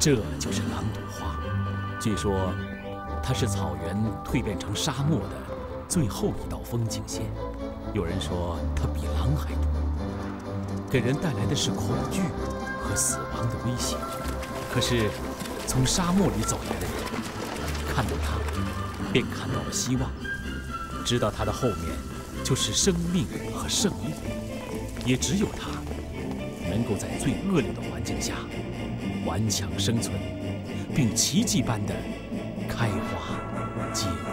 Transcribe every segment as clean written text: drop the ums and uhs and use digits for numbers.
这就是狼毒花，据说它是草原蜕变成沙漠的最后一道风景线。有人说它比狼还毒，给人带来的是恐惧和死亡的威胁。可是从沙漠里走来的人看到它，便看到了希望，知道它的后面就是生命和胜利。也只有它能够在最恶劣的环境下顽强生存，并奇迹般的开花结果。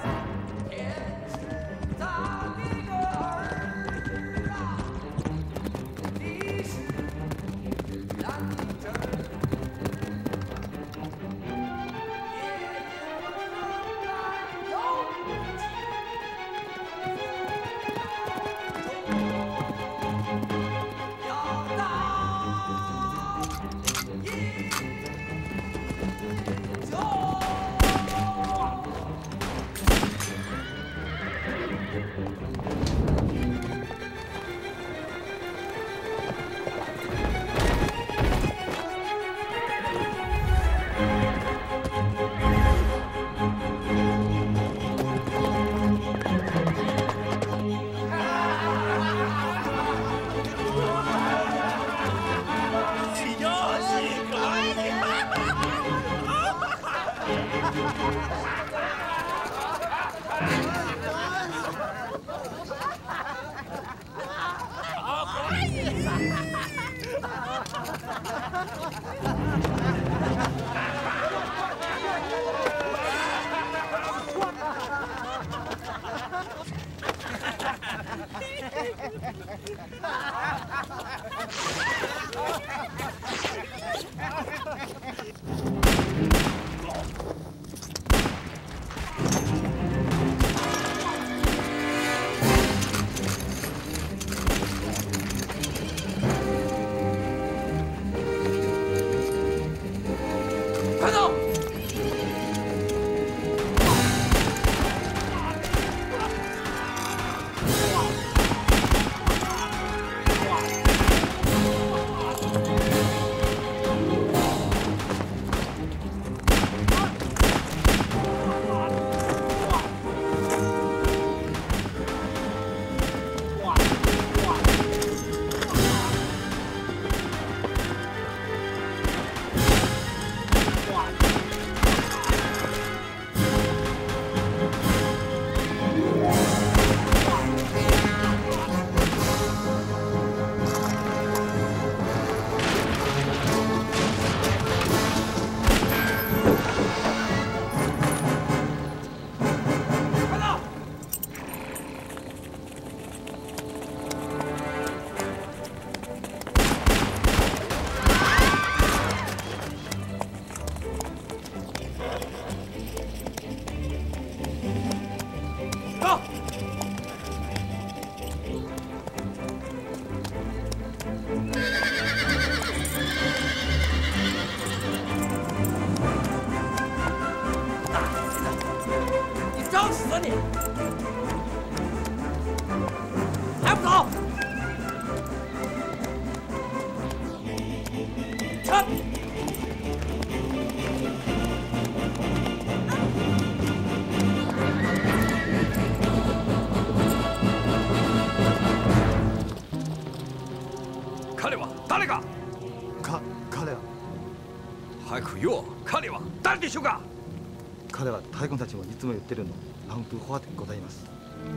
でしょうか。 彼は太鼓たちもいつも言ってるのランプ花でございます。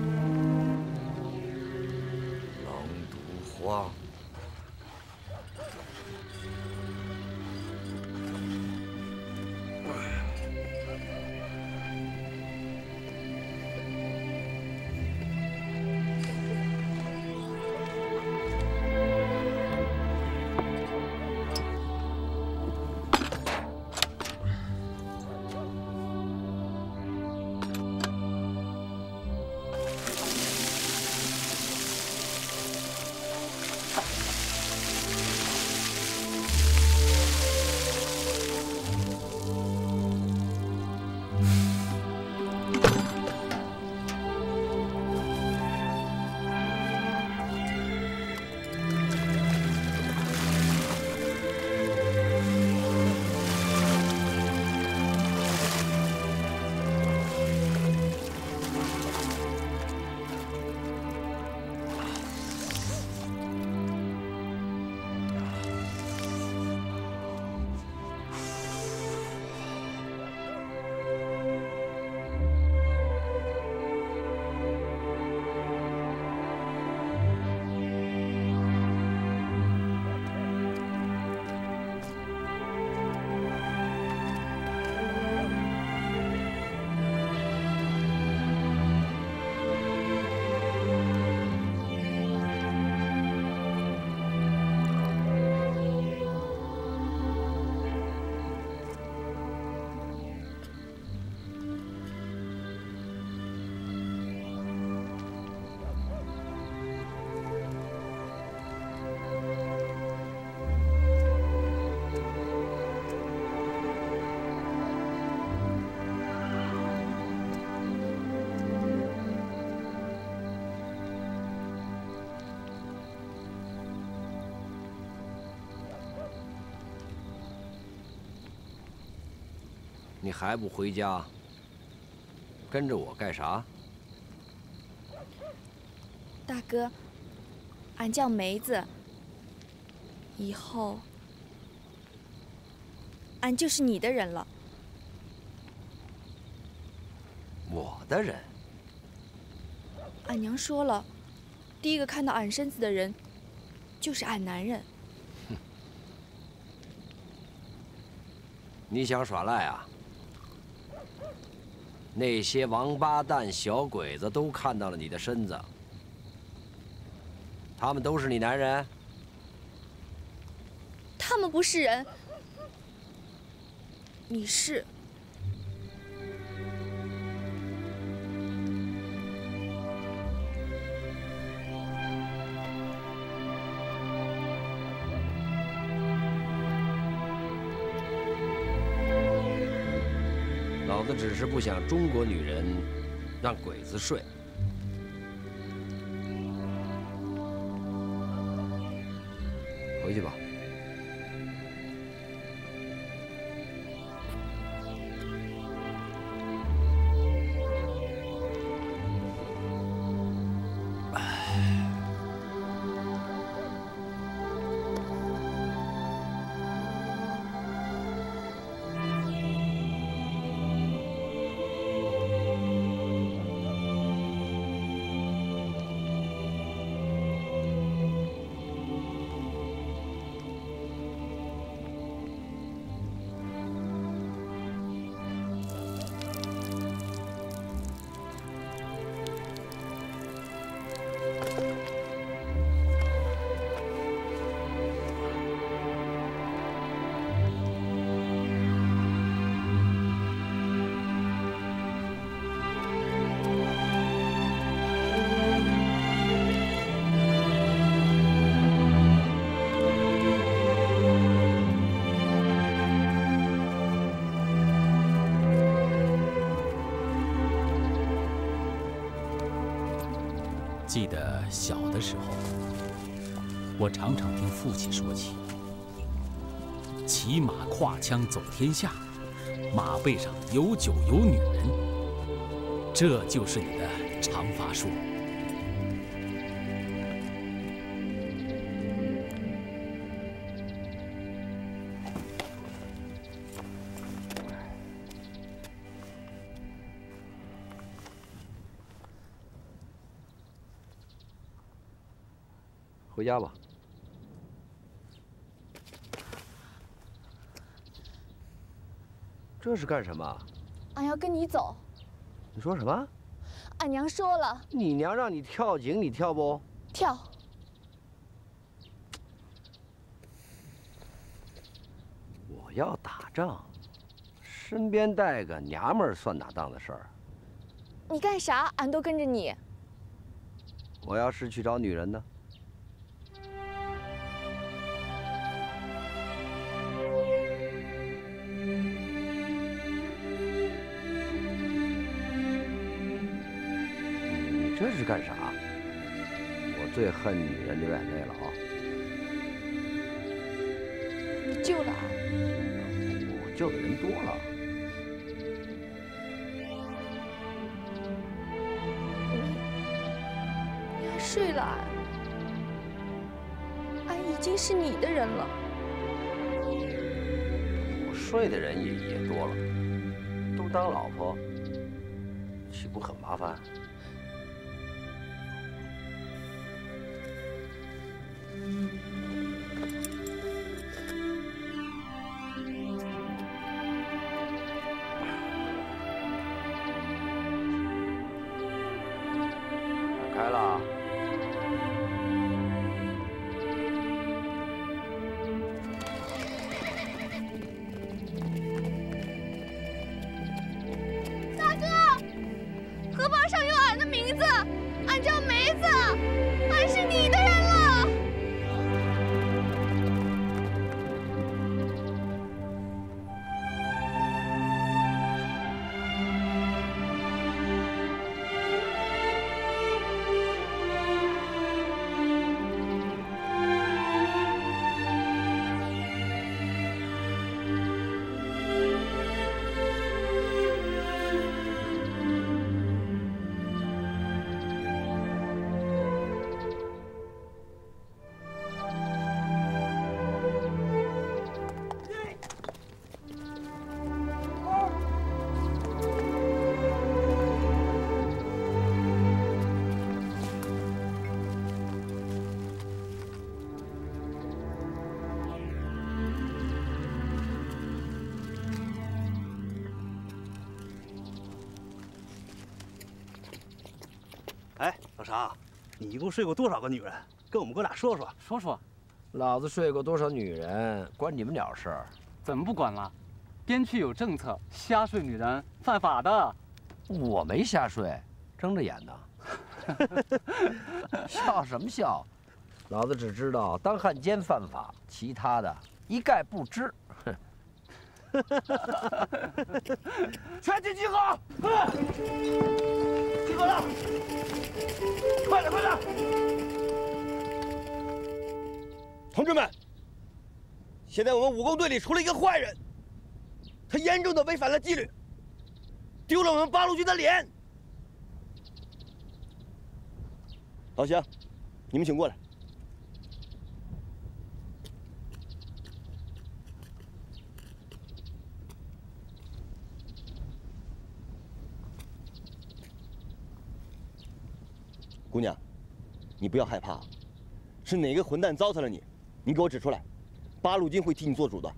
ランプ花。 你还不回家？跟着我干啥？ 大哥，俺叫梅子，以后俺就是你的人了。 我的人？ 俺娘说了，第一个看到俺身子的人，就是俺男人。 你想耍赖啊？那些王八蛋小鬼子都看到了你的身子，他们都是你男人？ 他们不是人，你是。 老子只是不想中国女人让鬼子睡。回去吧。 记得小的时候，我常常听父亲说起，骑马跨枪走天下，马背上有酒有女人，这就是你的长发术。 回家吧。这是干什么？ 俺要跟你走。 你说什么？ 俺娘说了， 你娘让你跳井，你跳不？ 跳。 我要打仗，身边带个娘们儿算哪档子事儿？ 你干啥，俺都跟着你。 我要是去找女人呢？你这是干啥？我最恨女人流眼泪了啊！ 你救了俺， 我救的人多了。 你还睡了俺已经是你的人了。 我睡的人也多了，都当老婆，岂不很麻烦？开了。 大哥，荷包上有俺的名字，俺叫梅子，俺是你的人了。 老常，你一共睡过多少个女人？跟我们哥俩说说。 说说， 老子睡过多少女人，关你们鸟事儿？ 怎么不管了？边区有政策，瞎睡女人犯法的。 我没瞎睡，睁着眼呢。笑什么笑？老子只知道当汉奸犯法，其他的一概不知。哼！全体集合！集合了！快点，快点！ 同志们，现在我们武工队里出了一个坏人，他严重的违反了纪律，丢了我们八路军的脸。老乡，你们请过来。姑娘，你不要害怕，是哪个混蛋糟蹋了你？你给我指出来，八路军会替你做主的。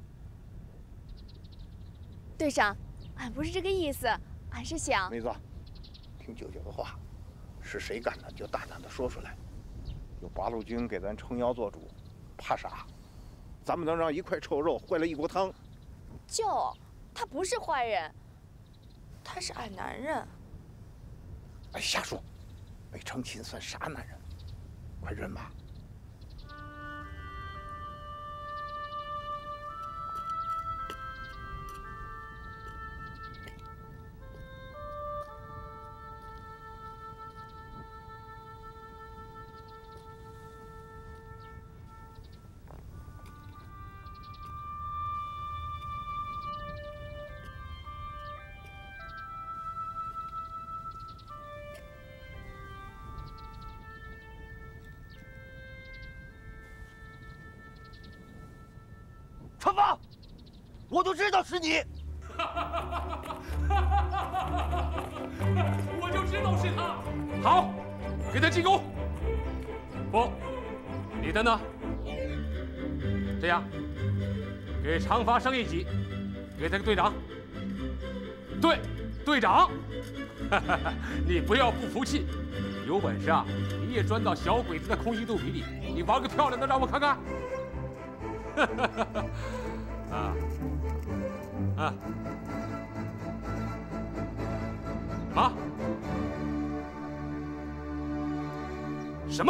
队长，俺不是这个意思，俺是想…… 梅子，听舅舅的话，是谁干的就大胆的说出来。有八路军给咱撑腰做主，怕啥？咱们能让一块臭肉坏了一锅汤？ 舅，他不是坏人，他是俺男人。 哎，瞎说！没成亲算啥男人？快认吧！ 传发，我就知道是你。 我就知道是他。好，给他进宫。不，你的呢？这样，给长发升一级，给他个队长。对，队长。你不要不服气，有本事啊，你也钻到小鬼子的空心肚皮里，你玩个漂亮的，让我看看。什么？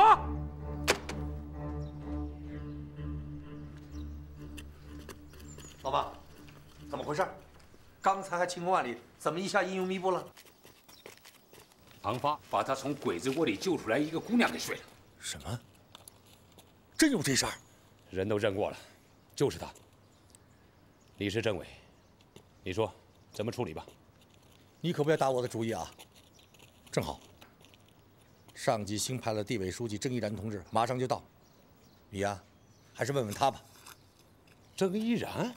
老爸，怎么回事？刚才还晴空万里，怎么一下阴云密布了？ 长发把他从鬼子窝里救出来，一个姑娘给睡了。 什么？真有这事儿？ 人都认过了，就是他。李氏政委，你说怎么处理吧？ 你可不要打我的主意啊！正好，上级新派了地委书记郑依然同志，马上就到。你呀，还是问问他吧。 郑依然。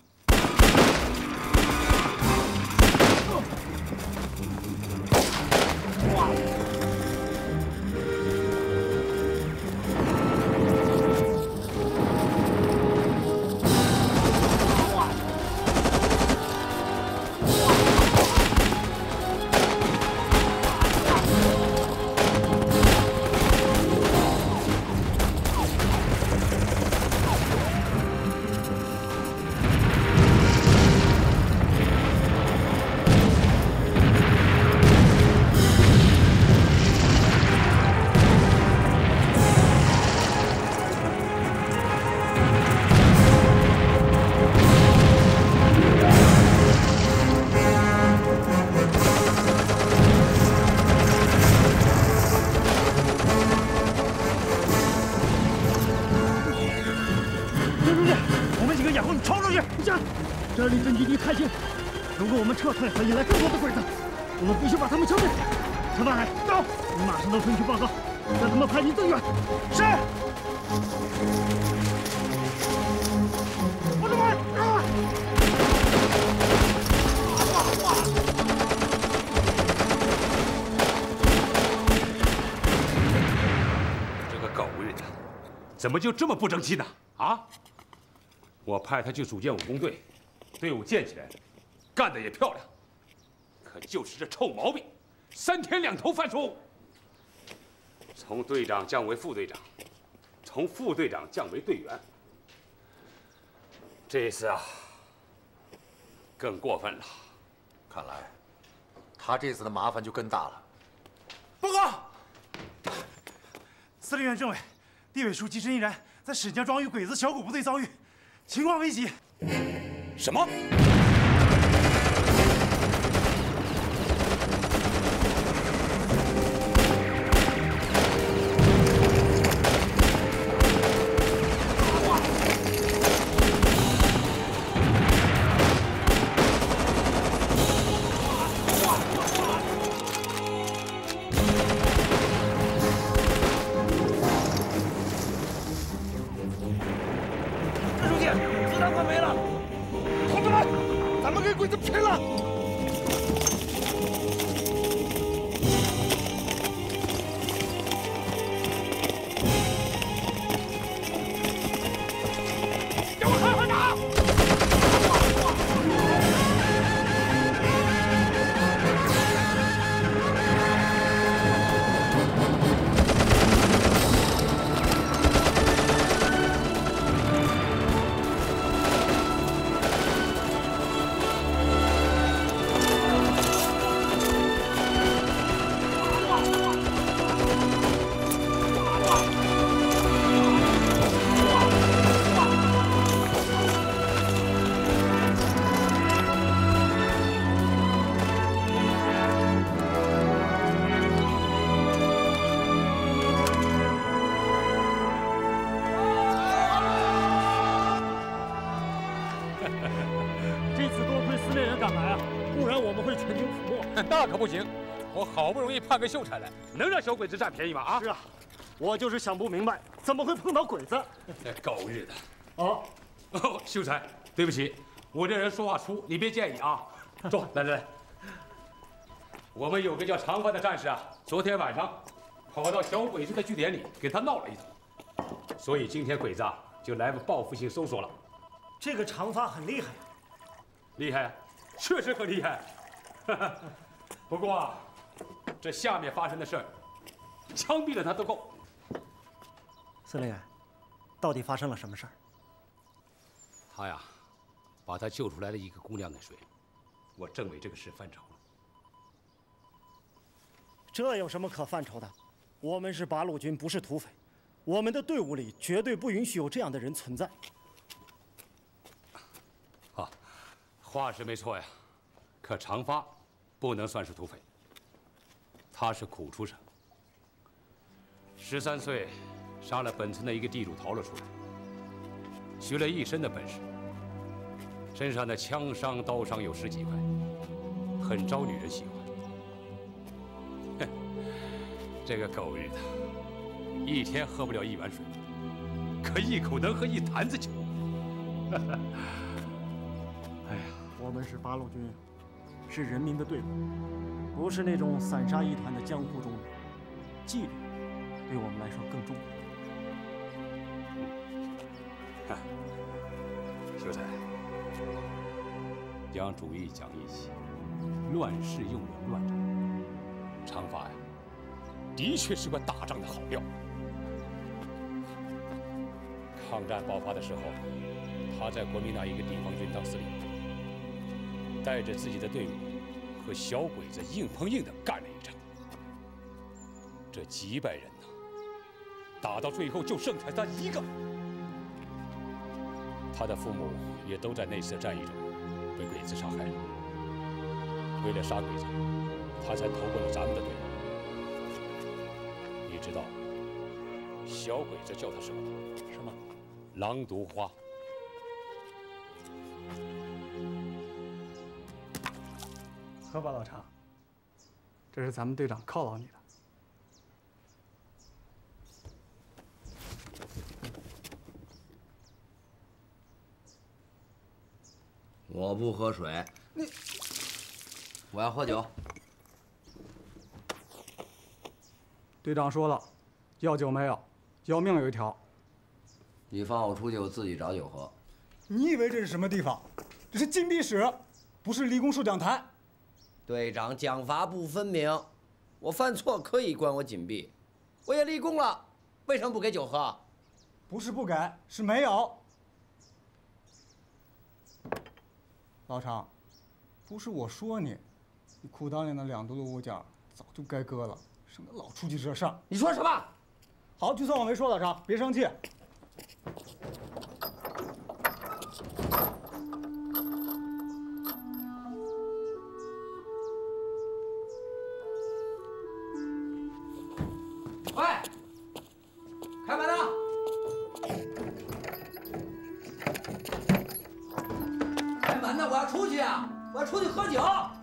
这里阵地离太近，如果我们撤退，会引来更多的鬼子，我们必须把他们消灭。陈大海，到！你马上到村去报告，让他们派你增援。是。同志们， 这个狗日的，怎么就这么不争气呢？啊！我派他去组建武工队，队伍建起来了，干得也漂亮。可就是这臭毛病，3天2头犯戍。 从队长降为副队长，从副队长降为队员。这次啊，更过分了。 看来，他这次的麻烦就更大了。 报告，司令员、政委，地委书记甄一然在沈家庄与鬼子小股部队遭遇，情况危急。 什么？ 那可不行，我好不容易盼个秀才来，能让小鬼子占便宜吗？啊！ 是啊，我就是想不明白，怎么会碰到鬼子？ 狗日的！ 哦， 秀才，对不起，我这人说话粗，你别介意啊。坐，来，我们有个叫长发的战士啊，昨天晚上跑到小鬼子的据点里跟他闹了一通，所以今天鬼子啊就来个报复性搜索了。 这个长发很厉害呀！ 厉害，确实很厉害。不过啊，这下面发生的事儿，枪毙了他都够。 司令员，到底发生了什么事儿？ 他呀，把他救出来的一个姑娘给睡了，我正为这个事犯愁呢。 这有什么可犯愁的？我们是八路军，不是土匪，我们的队伍里绝对不允许有这样的人存在。 啊，话是没错呀，可长发不能算是土匪，他是苦出身。13岁，杀了本村的一个地主逃了出来，学了一身的本事，身上的枪伤、刀伤有10几块，很招女人喜欢。哼，这个狗日的，一天喝不了1碗水，可一口能喝1坛子酒。哎呀， 我们是八路军。是人民的队伍，不是那种散沙一团的江湖中人。纪律对我们来说更重要。秀才，讲主义讲义气，乱世用人乱人。长发呀，的确是块打仗的好料。抗战爆发的时候，他在国民党一个地方军当司令。带着自己的队伍和小鬼子硬碰硬的干了一场，这几百人呢，打到最后就剩下他一个。他的父母也都在那次战役中被鬼子杀害了。为了杀鬼子，他才投过了咱们的队伍。你知道小鬼子叫他什么吗？ 什么？ 狼毒花。 喝吧，老常，这是咱们队长犒劳你的。 我不喝水，我要喝酒。 队长说了，要酒没有，要命有一条。 你放我出去，我自己找酒喝。 你以为这是什么地方？这是禁闭室，不是立功树讲坛。 队长奖罚不分明，我犯错可以关我禁闭， 我也立功了，为什么不给酒喝？ 不是不给，是没有。老常，不是我说你，你裤裆里那2嘟噜物件早就该割了，省得老出去惹事儿。 你说什么？ 好，就算我没说，老常，别生气。 喂，开门啊！开门呢！我要出去啊！我要出去喝酒。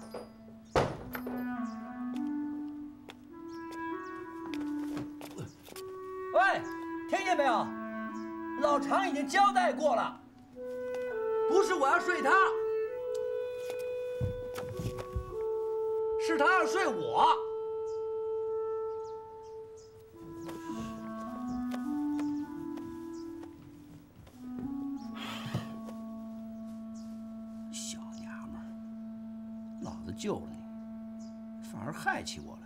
喂，听见没有？老常已经交代过了，不是我要睡他，是他要睡我。小娘们儿，老子救了你，反而害起我来了。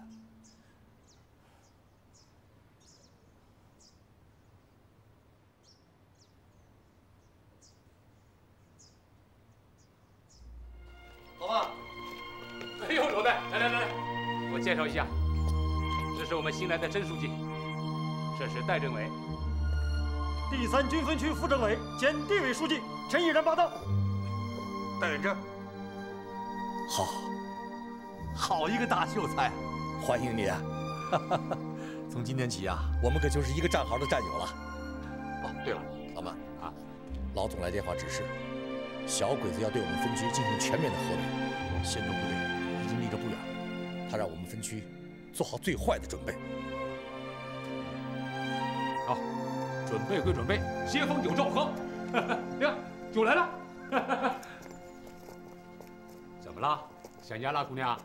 老爸， 哎呦，罗代，来，我介绍一下，这是我们新来的甄书记，这是戴政委， 第3军分区副政委兼地委书记陈毅然报道。 戴远征， 好一个大秀才，欢迎你啊！从今天起啊，我们可就是一个战壕的战友了。哦，对了，老曼啊，老总来电话指示，小鬼子要对我们分区进行全面的合围，先头部队已经离这不远，他让我们分区做好最坏的准备。 好，准备归准备，接风酒照喝。呀，酒来了。怎么了？想家了，姑娘？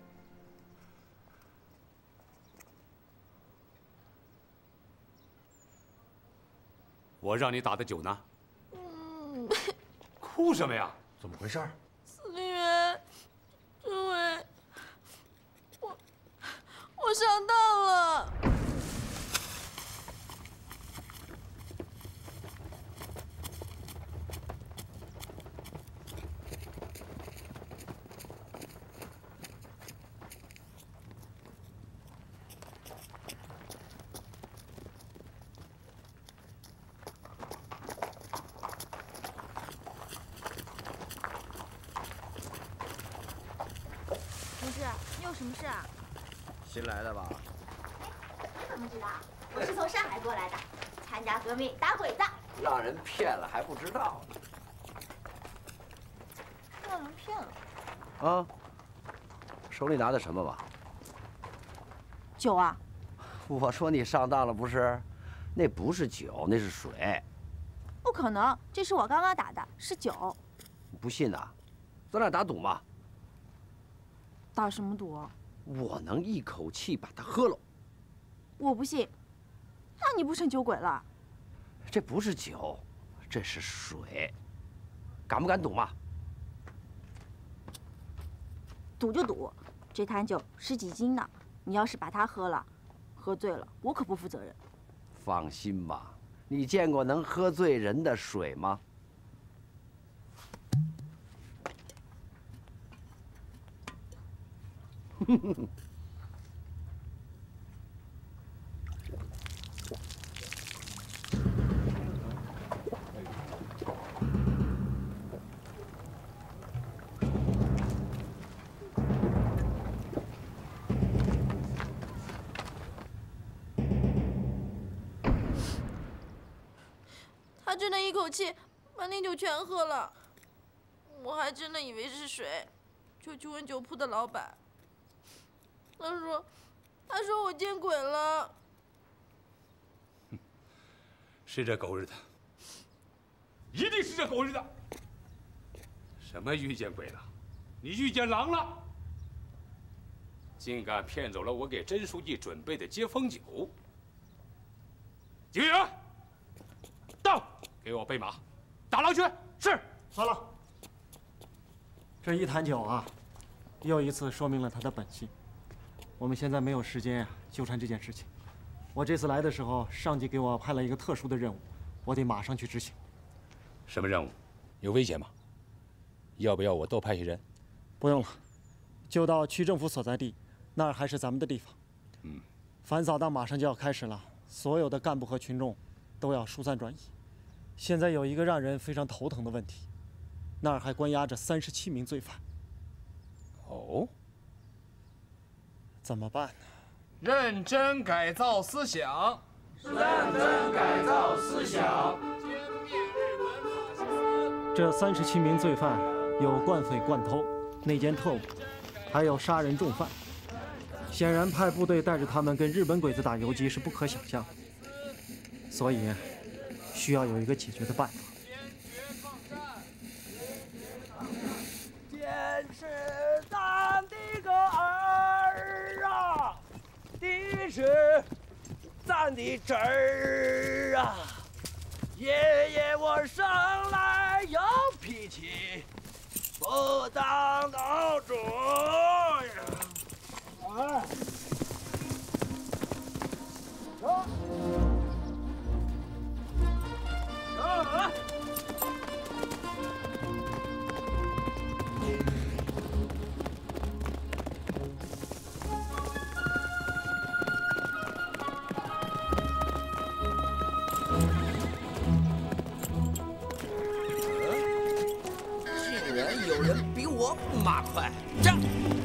我让你打的酒呢？哭什么呀？ 怎么回事？ 司令员，政委，我上当了。同志，你有什么事啊？ 新来的吧？ 你怎么知道？我是从上海过来的，参加革命打鬼子。 让人骗了还不知道呢。 让人骗了？ 啊，手里拿的什么吧？ 酒啊！ 我说你上当了不是？那不是酒，那是水。 不可能，这是我刚刚打的，是酒。 不信呐，咱俩打赌嘛。 打什么赌？ 我能一口气把它喝了。 我不信，那你不成酒鬼了？ 这不是酒，这是水。敢不敢赌嘛？ 赌就赌，这坛酒10几斤呢，你要是把它喝了，喝醉了，我可不负责任。 放心吧，你见过能喝醉人的水吗？ 他真的一口气把那酒全喝了，我还真的以为是水，就去问酒铺的老板。他说我见鬼了。 是这狗日的，一定是这狗日的。什么遇见鬼了？你遇见狼了！竟敢骗走了我给甄书记准备的接风酒！警员，到，给我备马，打狼去！是。 好了，这一坛酒啊，又一次说明了他的本性。我们现在没有时间纠缠这件事情。 我这次来的时候，上级给我派了一个特殊的任务，我得马上去执行。 什么任务？ 有危险吗？要不要我多派些人？ 不用了，就到区政府所在地，那儿还是咱们的地方。反扫荡马上就要开始了，所有的干部和群众都要疏散转移。现在有一个让人非常头疼的问题，那儿还关押着37名罪犯。 哦， 怎么办呢？ 认真改造思想， 认真改造思想。 这37名罪犯有惯匪、惯偷、内奸特务，还有杀人重犯。显然，派部队带着他们跟日本鬼子打游击是不可想象的，所以需要有一个解决的办法。 天是咱的个儿啊，地是咱的侄儿啊，爷爷我生来有脾气，不当道主呀。哎，走， 竟然有人比我马快，唱！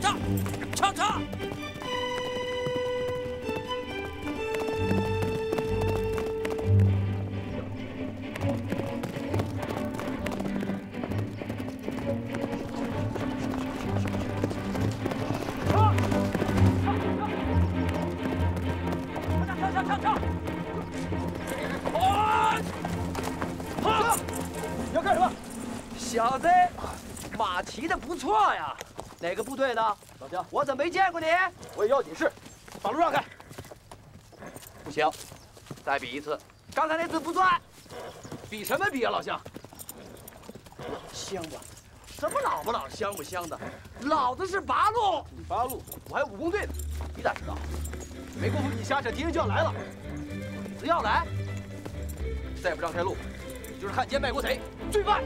要干什么？小子，马骑的不错呀。哪个部队的？老乡，我怎么没见过你？我有要紧事，把路让开。不行，再比一次。刚才那次不算。比什么比啊，老乡？老乡吧，什么老不老、乡不乡的？老子是八路，你八路，我还有武工队呢。你咋知道？没工夫你瞎扯，敌人就要来了。只要来，再不让开路，就是汉奸卖国贼，罪犯。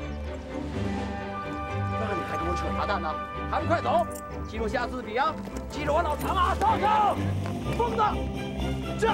那你还跟我扯啥淡呢？还不快走！记住下次比啊！记住我老长马上上，疯子，这，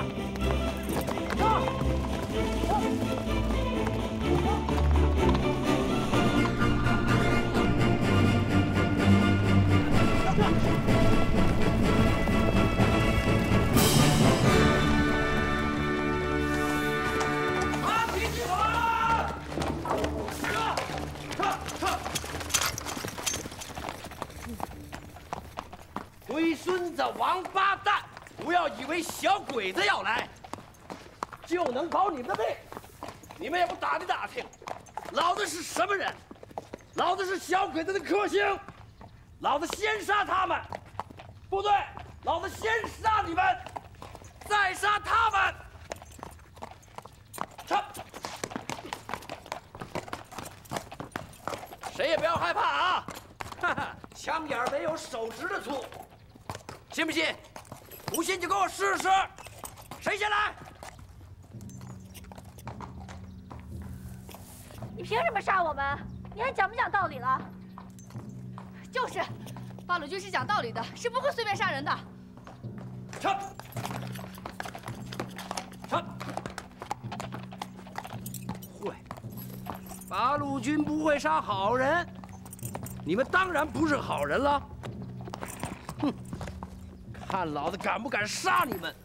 龟孙子王八蛋！不要以为小鬼子要来就能保你们的命，你们也不打听打听，老子是什么人？老子是小鬼子的克星，老子先杀他们！部队，老子先杀你们，再杀他们！上！谁也不要害怕啊！哈哈，枪眼没有手指的粗。信不信？不信就给我试试。谁先来？ 你凭什么杀我们？你还讲不讲道理了？就是，八路军是讲道理的，是不会随便杀人的。 撤！会，八路军不会杀好人，你们当然不是好人了。哼！看老子敢不敢杀你们！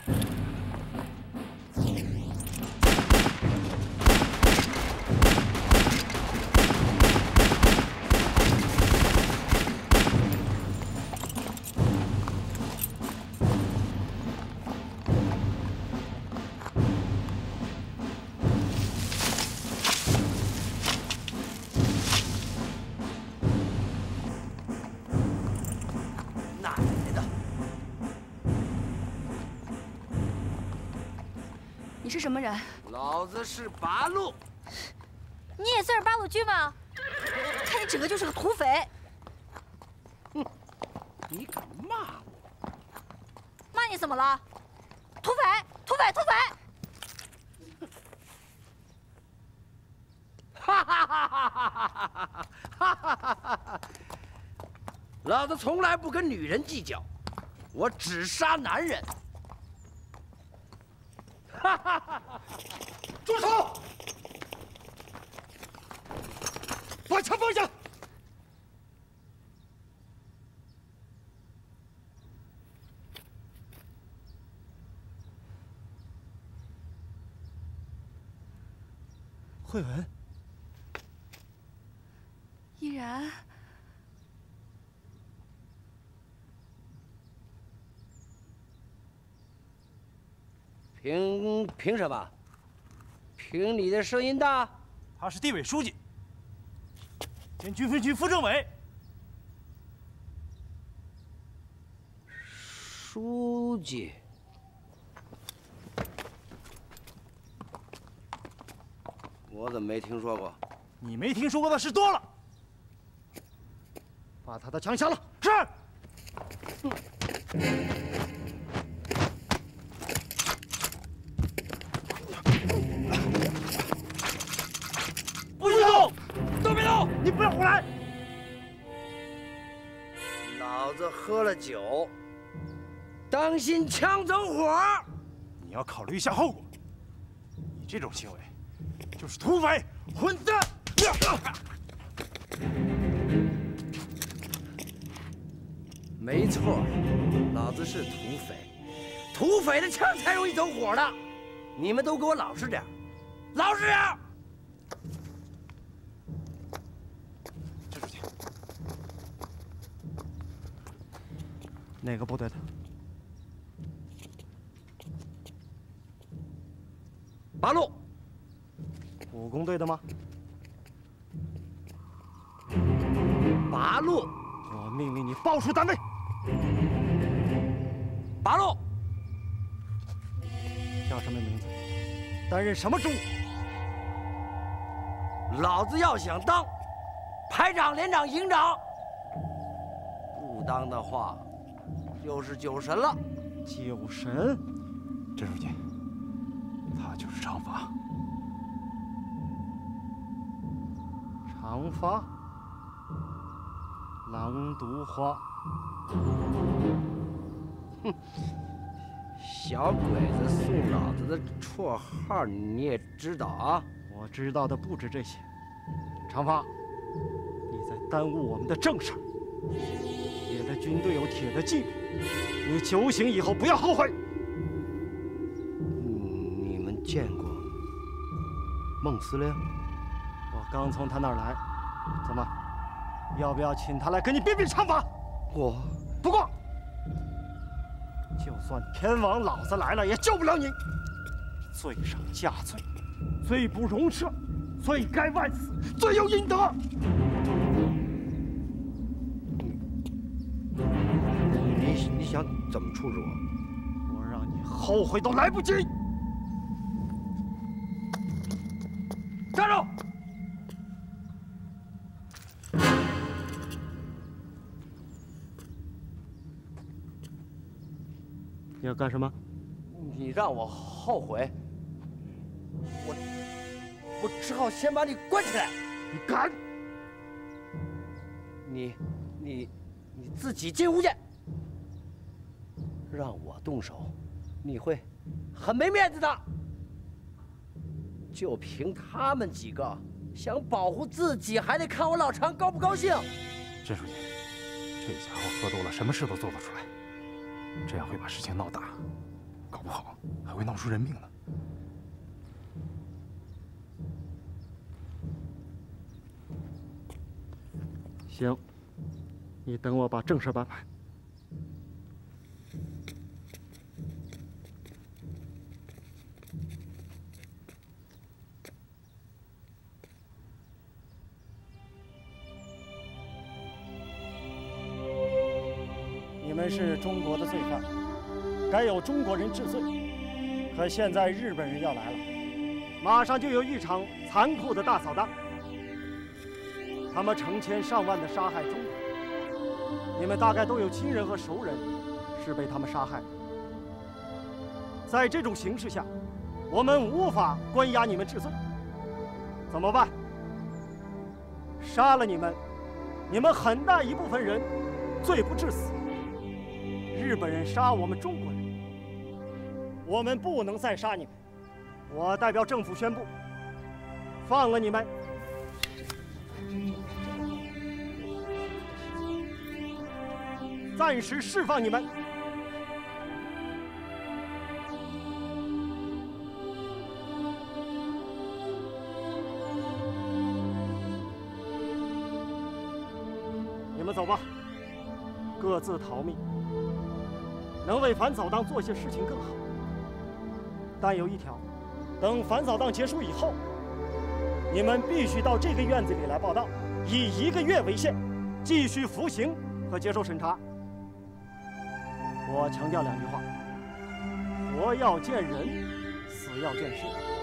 你是什么人？ 老子是八路。 你也算是八路军吗？看你整个就是个土匪。 哼，你敢骂我？ 骂你怎么了？土匪！ 土匪，土匪！哈哈哈哈哈哈！老子从来不跟女人计较，我只杀男人。哈哈哈哈！ 住手！把枪放下！ 慧文， 依然， 凭什么？凭你的声音大？ 他是地委书记，兼军分区副政委。 书记。 我怎么没听说过？ 你没听说过的事多了。 把他的枪下了。是。 不许动！都别动！ 你不要胡来！ 老子喝了酒，当心枪走火。 你要考虑一下后果。你这种行为。 就是土匪混蛋！ 没错，老子是土匪，土匪的枪才容易走火的。你们都给我老实点，老实点！ 支出去。 哪个部队的？ 八路。 武工队的吗？ 八路， 我命令你报出单位。 八路， 叫什么名字？担任什么职务？ 老子要想当排长、连长、营长，不当的话就是酒神了。 酒神？ 郑书记，他就是长发。 长发，狼毒花。 哼，小鬼子送老子的绰号你也知道啊？ 我知道的不止这些。长发，你在耽误我们的正事。铁的军队有铁的纪律，你酒醒以后不要后悔。 你们见过孟司令？ 我刚从他那儿来，怎么？要不要请他来跟你比比长法？ 我不过，就算天王老子来了，也救不了你。罪上加罪，罪不容赦，罪该万死，罪有应得。 你想怎么处置我？ 我让你后悔都来不及。站住！ 你要干什么？ 你让我后悔，我只好先把你关起来。 你敢？ 你自己进屋去。让我动手，你会很没面子的。就凭他们几个，想保护自己，还得看我老常高不高兴。 郑书记，这家伙喝多了，什么事都做得出来。 这样会把事情闹大，搞不好还会闹出人命呢。 行，你等我把正事办完。你们是中国的罪犯，该由中国人治罪。可现在日本人要来了，马上就有一场残酷的大扫荡。他们成千上万的杀害中国人，你们大概都有亲人和熟人是被他们杀害的。 在这种形势下，我们无法关押你们治罪。怎么办？杀了你们，你们很大一部分人罪不至死。日本人杀我们中国人，我们不能再杀你们。我代表政府宣布，放了你们。暂时释放你们。你们走吧，各自逃命。能为反扫荡做些事情更好。但有一条，等反扫荡结束以后，你们必须到这个院子里来报到，以1个月为限，继续服刑和接受审查。我强调2句话：活要见人，死要见尸。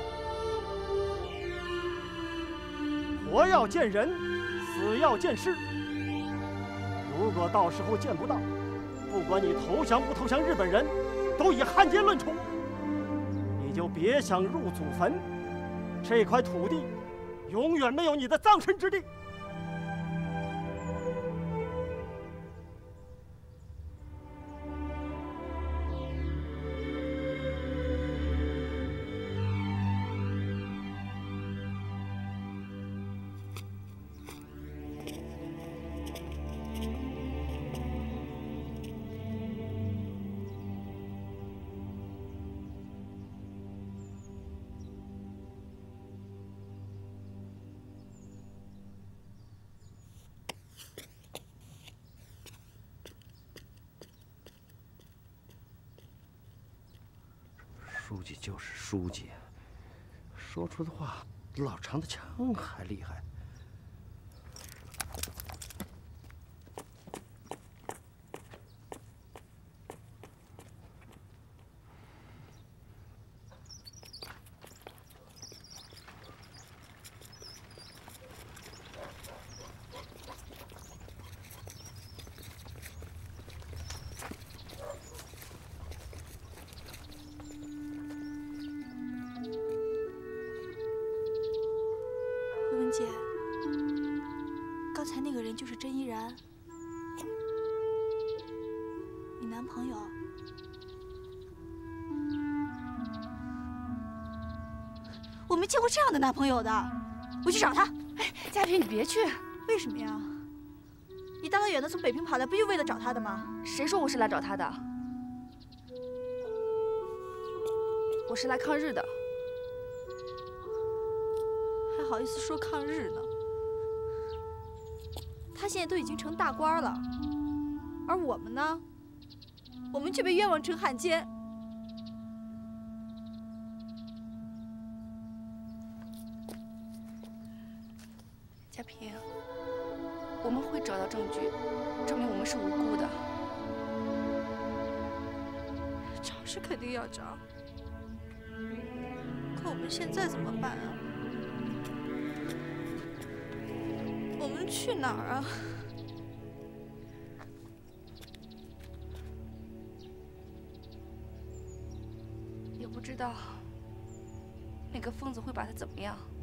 活要见人，死要见尸。如果到时候见不到，不管你投降不投降日本人，都以汉奸论处，你就别想入祖坟，这块土地永远没有你的葬身之地。 书记就是书记，说出的话比老常的枪还厉害。 姐，刚才那个人就是甄依然，你男朋友。我没见过这样的男朋友的，我去找他。 哎，佳萍，你别去。 为什么呀？你大老远的从北平跑来，不就为了找他的吗？ 谁说我是来找他的？我是来抗日的。 还好意思说抗日呢？他现在都已经成大官了，而我们呢？我们却被冤枉成汉奸。 佳萍，我们会找到证据，证明我们是无辜的。 找是肯定要找，可我们现在怎么办啊？我们去哪儿啊？ 也不知道那个疯子会把他怎么样。